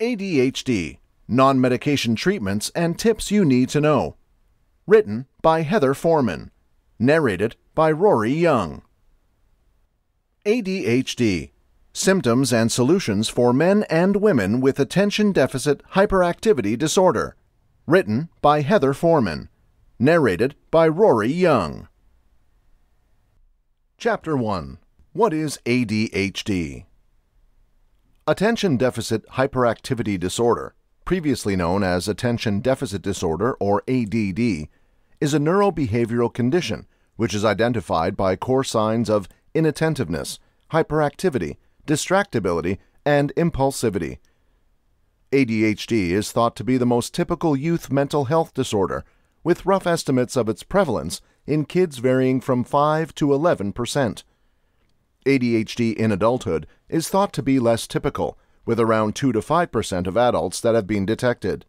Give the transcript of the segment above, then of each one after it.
ADHD, Non-Medication Treatments and Tips You Need to Know. Written by Heather Foreman. Narrated by Rory Young. ADHD, Symptoms and Solutions for Men and Women with Attention Deficit Hyperactivity Disorder. Written by Heather Foreman. Narrated by Rory Young. Chapter 1. What is ADHD? Attention Deficit Hyperactivity Disorder, previously known as Attention Deficit Disorder or ADD, is a neurobehavioral condition which is identified by core signs of inattentiveness, hyperactivity, distractibility, and impulsivity. ADHD is thought to be the most typical youth mental health disorder, with rough estimates of its prevalence in kids varying from 5 to 11%. ADHD in adulthood is thought to be less typical, with around 2 to 5% of adults that have been detected.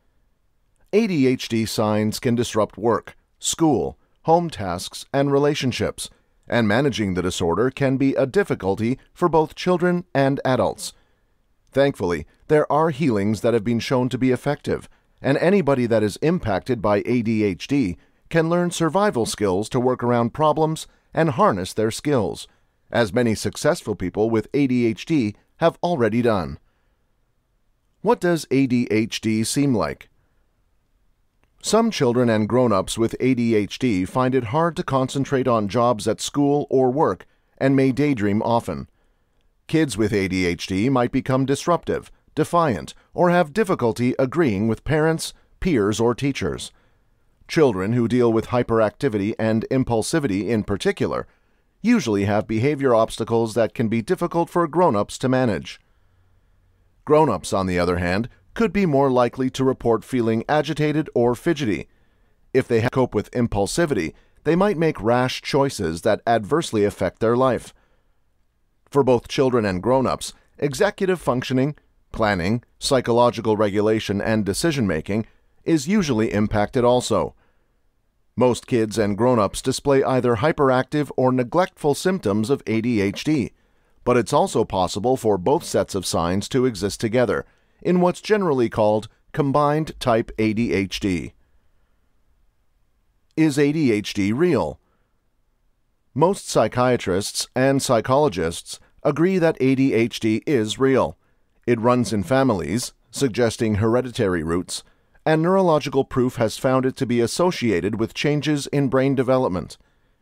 ADHD signs can disrupt work, school, home tasks, and relationships, and managing the disorder can be a difficulty for both children and adults. Thankfully, there are healings that have been shown to be effective, and anybody that is impacted by ADHD can learn survival skills to work around problems and harness their skills, as many successful people with ADHD have already done. What does ADHD seem like? Some children and grown-ups with ADHD find it hard to concentrate on jobs at school or work and may daydream often. Kids with ADHD might become disruptive, defiant, or have difficulty agreeing with parents, peers, or teachers. Children who deal with hyperactivity and impulsivity in particular usually have behavior obstacles that can be difficult for grown-ups to manage. Grown-ups, on the other hand, could be more likely to report feeling agitated or fidgety. If they cope with impulsivity, they might make rash choices that adversely affect their life. For both children and grown-ups, executive functioning, planning, psychological regulation, and decision-making is usually impacted also. Most kids and grown-ups display either hyperactive or neglectful symptoms of ADHD, but it's also possible for both sets of signs to exist together in what's generally called combined type ADHD. Is ADHD real? Most psychiatrists and psychologists agree that ADHD is real. It runs in families, suggesting hereditary roots, and neurological proof has found it to be associated with changes in brain development.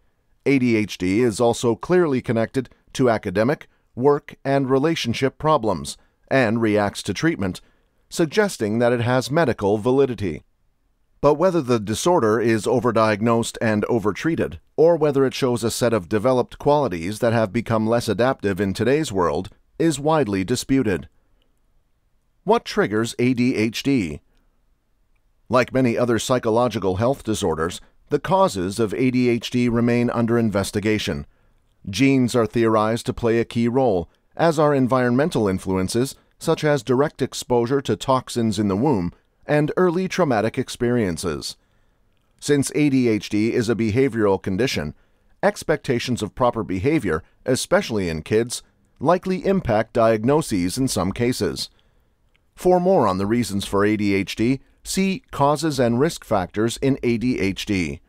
ADHD is also clearly connected to academic, work, and relationship problems, and reacts to treatment, suggesting that it has medical validity. But whether the disorder is overdiagnosed and overtreated, or whether it shows a set of developed qualities that have become less adaptive in today's world, is widely disputed. What triggers ADHD? Like many other psychological health disorders, the causes of ADHD remain under investigation. Genes are theorized to play a key role, as are environmental influences such as direct exposure to toxins in the womb and early traumatic experiences. Since ADHD is a behavioral condition, expectations of proper behavior, especially in kids, likely impact diagnoses in some cases. For more on the reasons for ADHD, see Causes and Risk Factors in ADHD.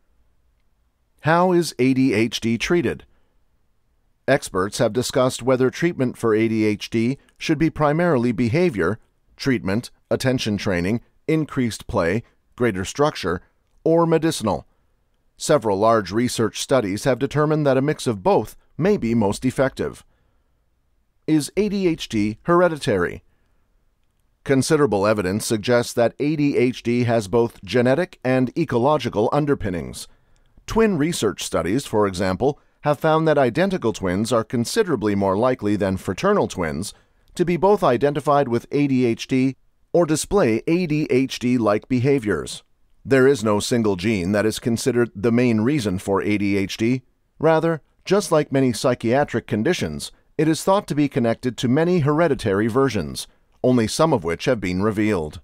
How is ADHD treated? Experts have discussed whether treatment for ADHD should be primarily behavior, treatment, attention training, increased play, greater structure, or medicinal. Several large research studies have determined that a mix of both may be most effective. Is ADHD hereditary? Considerable evidence suggests that ADHD has both genetic and ecological underpinnings. Twin research studies, for example, have found that identical twins are considerably more likely than fraternal twins to be both identified with ADHD or display ADHD-like behaviors. There is no single gene that is considered the main reason for ADHD. Rather, just like many psychiatric conditions, it is thought to be connected to many hereditary versions, only some of which have been revealed.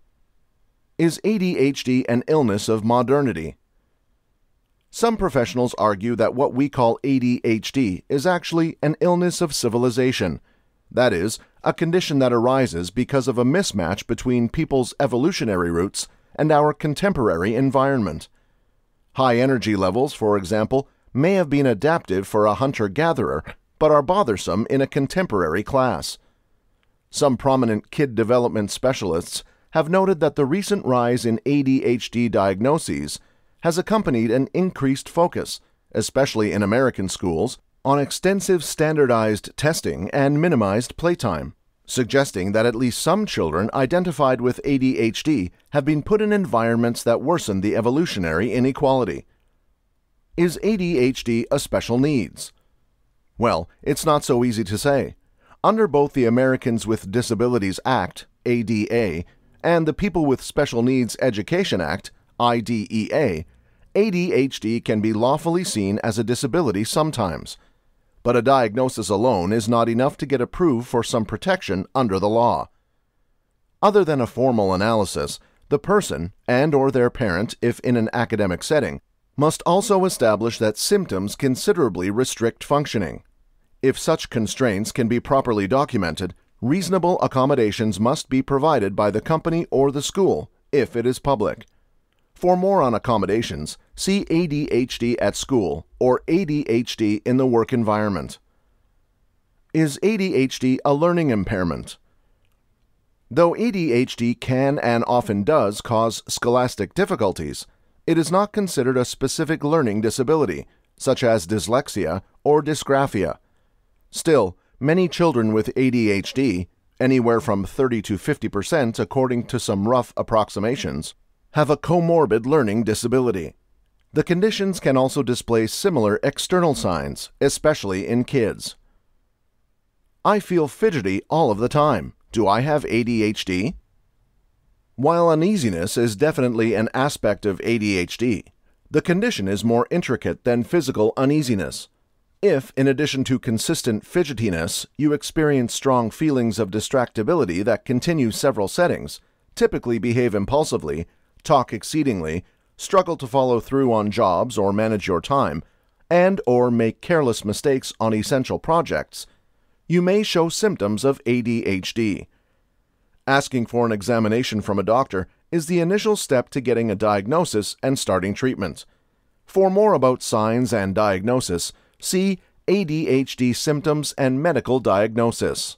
Is ADHD an illness of modernity? Some professionals argue that what we call ADHD is actually an illness of civilization, that is, a condition that arises because of a mismatch between people's evolutionary roots and our contemporary environment. High energy levels, for example, may have been adaptive for a hunter-gatherer, but are bothersome in a contemporary class. Some prominent kid development specialists have noted that the recent rise in ADHD diagnoses has accompanied an increased focus, especially in American schools, on extensive standardized testing and minimized playtime, suggesting that at least some children identified with ADHD have been put in environments that worsen the evolutionary inequality. Is ADHD a special needs? Well, it's not so easy to say. Under both the Americans with Disabilities Act, ADA, and the People with Special Needs Education Act, IDEA, ADHD can be lawfully seen as a disability sometimes. But a diagnosis alone is not enough to get approved for some protection under the law. Other than a formal analysis, the person, and/or their parent, if in an academic setting, must also establish that symptoms considerably restrict functioning. If such constraints can be properly documented, reasonable accommodations must be provided by the company or the school, if it is public. For more on accommodations, see ADHD at school or ADHD in the work environment. Is ADHD a learning impairment? Though ADHD can and often does cause scholastic difficulties, it is not considered a specific learning disability, such as dyslexia or dysgraphia. Still, many children with ADHD, anywhere from 30 to 50% according to some rough approximations, have a comorbid learning disability. The conditions can also display similar external signs, especially in kids. I feel fidgety all of the time. Do I have ADHD? While uneasiness is definitely an aspect of ADHD, the condition is more intricate than physical uneasiness. If, in addition to consistent fidgetiness, you experience strong feelings of distractibility that continue several settings, typically behave impulsively, talk exceedingly, struggle to follow through on jobs or manage your time, and/or make careless mistakes on essential projects, you may show symptoms of ADHD. Asking for an examination from a doctor is the initial step to getting a diagnosis and starting treatment. For more about signs and diagnosis, see ADHD symptoms and medical diagnosis.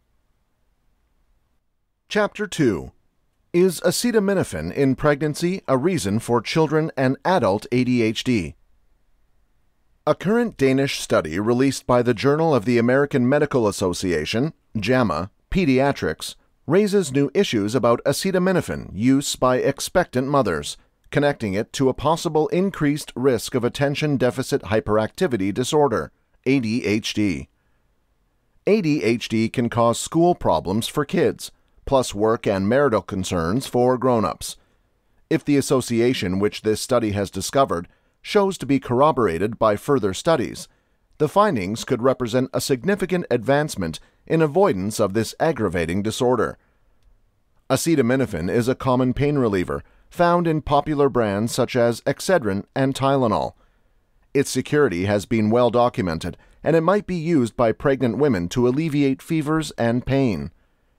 Chapter 2. Is acetaminophen in pregnancy a reason for children and adult ADHD? A current Danish study released by the Journal of the American Medical Association, JAMA, Pediatrics, raises new issues about acetaminophen use by expectant mothers, connecting it to a possible increased risk of attention deficit hyperactivity disorder, ADHD. ADHD can cause school problems for kids, plus work and marital concerns for grown-ups. If the association which this study has discovered shows to be corroborated by further studies, the findings could represent a significant advancement in avoidance of this aggravating disorder. Acetaminophen is a common pain reliever found in popular brands such as Excedrin and Tylenol. Its security has been well documented, and it might be used by pregnant women to alleviate fevers and pain.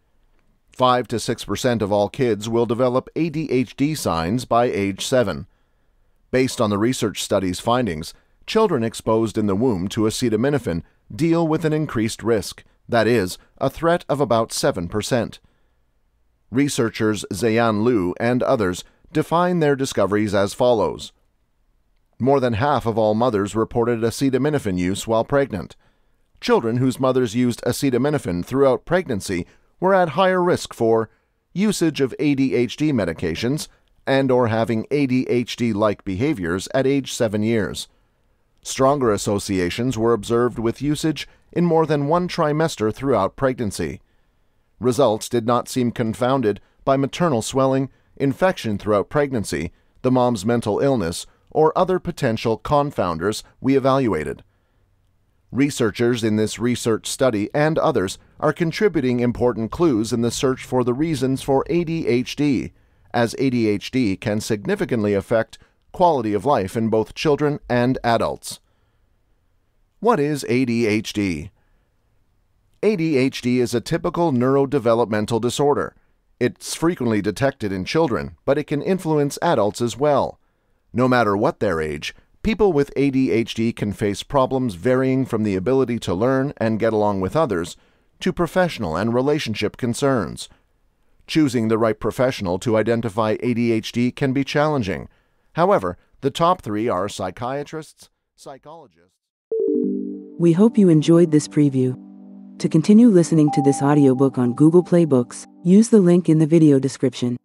5 to 6% of all kids will develop ADHD signs by age 7. Based on the research study's findings, children exposed in the womb to acetaminophen deal with an increased risk, that is, a threat of about 7%. Researchers Zayan Liu and others define their discoveries as follows. More than half of all mothers reported acetaminophen use while pregnant. Children whose mothers used acetaminophen throughout pregnancy were at higher risk for usage of ADHD medications and/or having ADHD-like behaviors at age 7 years. Stronger associations were observed with usage in more than one trimester throughout pregnancy. Results did not seem confounded by maternal swelling, infection throughout pregnancy, the mom's mental illness, or other potential confounders we evaluated. Researchers in this research study and others are contributing important clues in the search for the reasons for ADHD, as ADHD can significantly affect quality of life in both children and adults. What is ADHD? ADHD is a typical neurodevelopmental disorder. It's frequently detected in children, but it can influence adults as well. No matter what their age, people with ADHD can face problems varying from the ability to learn and get along with others to professional and relationship concerns. Choosing the right professional to identify ADHD can be challenging. However, the top 3 are psychiatrists, psychologists. We hope you enjoyed this preview. To continue listening to this audiobook on Google Play Books, use the link in the video description.